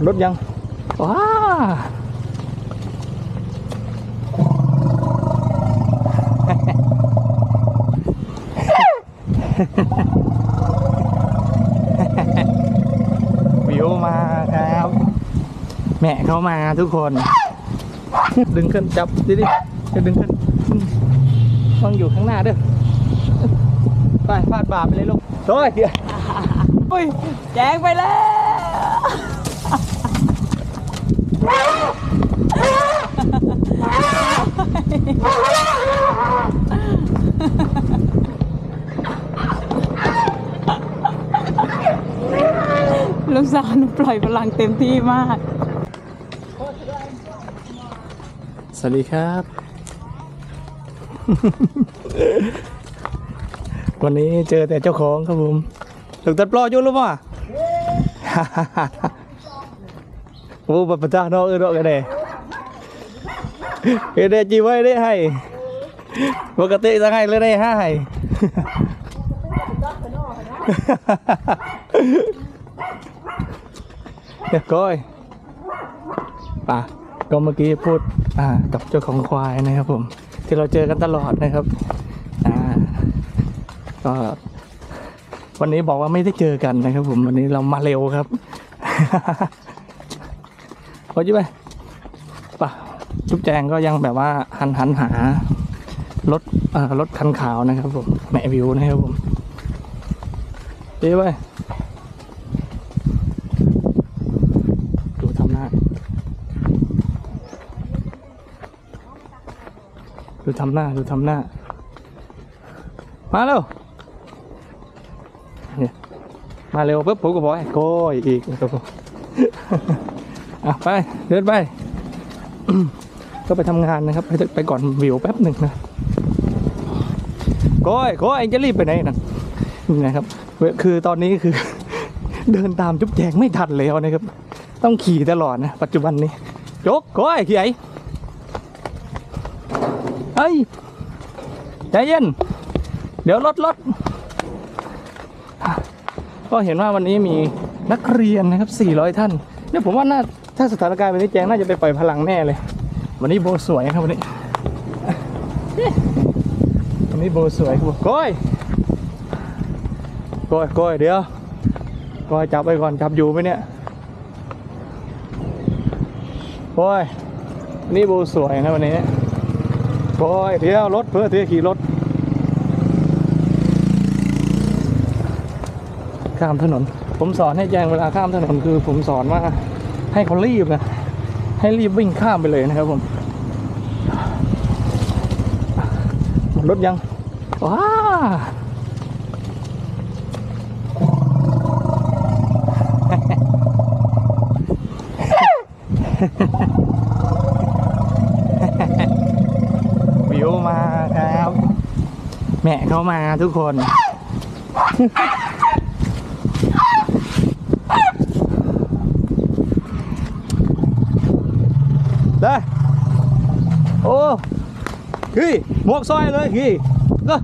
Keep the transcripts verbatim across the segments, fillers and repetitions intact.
รถยังว้าวิวมาครับแม่เข้ามาทุกคนดึงขึ้นจับดิดิจะดึงขึ้นต้องอยู่ข้างหน้าเด้อไปฟาดบาปไปเลยลูกโอ้ยเดี๋ยวโอ้ยแจงไปแล้วลูกสาวหนูปล่อยพลังเต็มที่มากสวัสดีครับวันนี้เจอแต่เจ้าของครับผมถึงตัดปลอยุ่งหรือเปล่าโอ้บัดประจานนอกเออดอกกันเลยเอเดจีไว้ได้ให้ปกติจะให้เลยได้ให้เดี๋ยวก้อยป่ะก็เมื่อกี้พูดอ่ากับเจ้าของควายนะครับผมที่เราเจอกันตลอดนะครับอ่าก็วันนี้บอกว่าไม่ได้เจอกันนะครับผมวันนี้เรามาเร็วครับพอจุ๊บไปป่ะจุ๊บแจงก็ยังแบบว่าหันหันหารถอ่ารถคันขาวนะครับผมแม่วิวนะครับผมจุ๊บไปดูทำหน้าดูทำหน้าดูทำหน้ามาเร็วเนี่ยมาเร็วปุ๊บผมก็บอกให้โก้ยอีกนะครับผมอ่ะไปเดินไปก็ไปทำงานนะครับไปไปก่อนวิวแป๊บหนึ่งนะโก้ยโก้ยเองจะรีบไปไหนนั่นนี่นะครับคือตอนนี้คือเดินตามจุ๊บแจงไม่ทันแล้วนะครับต้องขี่ตลอดนะปัจจุบันนี้โจ๊กโก้ยขี่ไอ้เฮ้ยใจเย็นเดี๋ยวรถรถก็เห็นว่าวันนี้มีนักเรียนนะครับสี่ร้อยท่านเนี่ยผมว่าน่าถ้าสถานการณ์แบบนี้แจงน่าจะไปปล่อยพลังแน่เลยวันนี้โบสวยครับวันนี้วันนี้โบสวยครับก้อยก้อยก้อยเดี๋ยวก้อยจับไปก่อนจับอยู่ไหมเนี่ยก้อยนี่โบสวยนะวันนี้ก้อยเดี๋ยวรถเพื่อที่จะขี่รถข้ามถนนผมสอนให้แจงเวลาข้ามถนนคือผมสอนว่าให้เขารีบนะให้รีบวิ่งข้ามไปเลยนะครับผมรถยังว้าวิวมาครับแม่เข้ามาทุกคนได้โอ้ขี่หมวกซอยเลยขี่ก็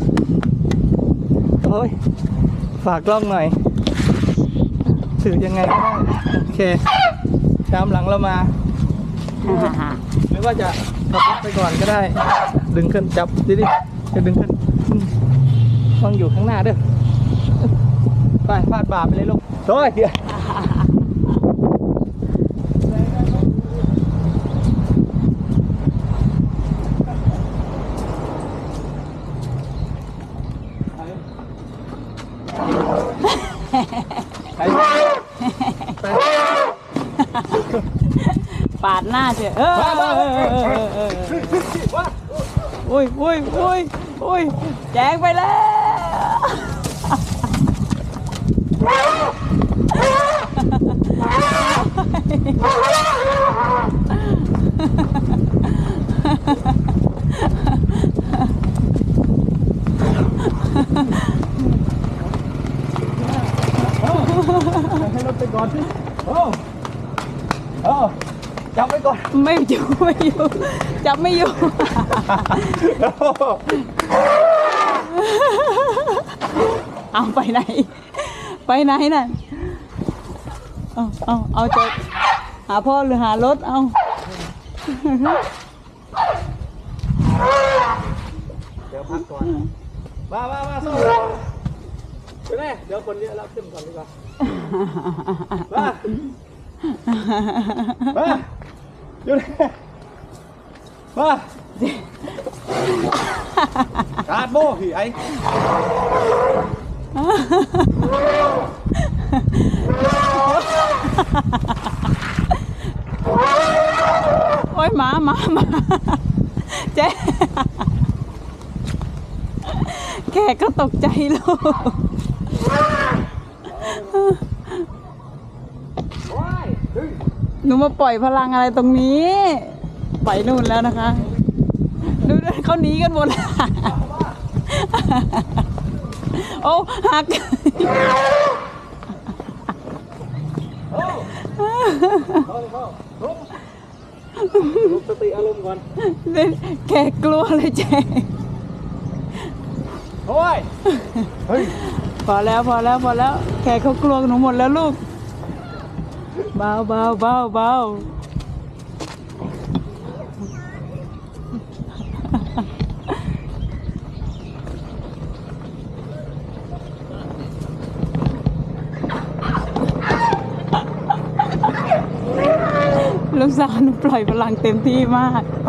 โอ้ยฝากกล้องหน่อยถือยังไงก็ได้โอเคตามหลังเรามาหรือว่าจะขับรถไปก่อนก็ได้ดึงขึ้นจับดิดิจะดึงขึ้นต้องอยู่ข้างหน้าเด้อไปฟาดบาปไปเลยลูกโอ้ยเดี๋ยวปาดหน้าเถอะเออโอ้ยโอ้ยโอ้ยโอ้ยแจงไปแล้วให้รถไปก่อนสิโอ้โอ้จับไปก่อนไม่อยู่ไม่อยู่จับไม่อยู่เอาไปไหนไปไหนน่ะเอาเอาเอาจะหาพ่อหรือหารถเอาเดี๋ยวพักก่อนมามามาสู้ไปไหนเดี๋ยวคนเยอะแล้วขึ้นก่อนดีกว่ามามาอยู่นี่มาการโม่พี่ไอ้โอ้ยหมาหมาหมาเจ๊แกก็ตกใจลูกหนูมาปล่อยพลังอะไรตรงนี้ไปนู่นแล้วนะคะดูด้วยเขาหนีกันหมดแล้วโอ้หักลุกสติอารมณ์ก่อนแกกลัวเลยเจ๊โอ้ยเฮ้ยพอแล้วพอแล้วพอแล้วแกเขากลัวหนูหมดแล้วลูกเบาเบาเบาเบาลูกสาวหนูปล่อยพลังเต็มที่มาก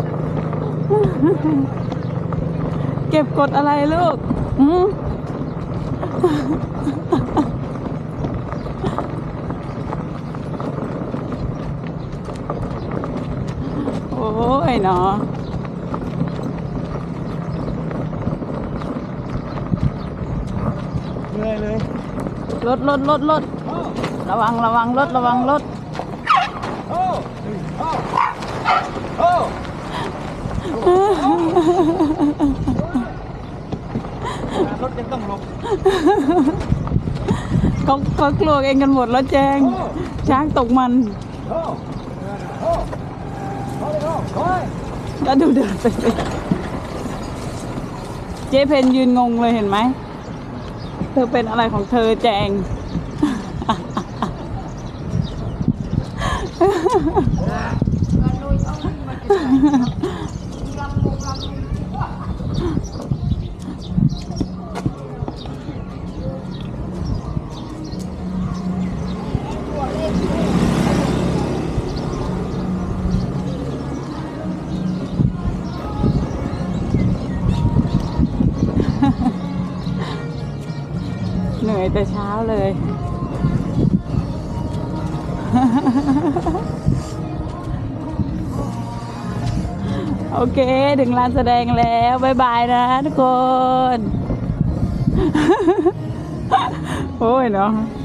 เก็บกดอะไรลูกอืมโอ้ยเนาะเหนื่อยเลยรถรถรถรถระวังระวังรถระวังรถโอ้โอ้โอ้รถยังต้องหลบเขาเขากลัวเองกันหมดแล้วแจงช้างตกมันโอ้โอ้โอ้โอ้ยแล้วดูเดินไปสิเจ๊เพนยืนงงเลยเห็นไหมเธอเป็นอะไรของเธอแจง เหนื่อยแต่เช้าเลย โอเค ถึงลานแสดงแล้วบ๊ายบายนะทุกคน โอ้ยเนาะ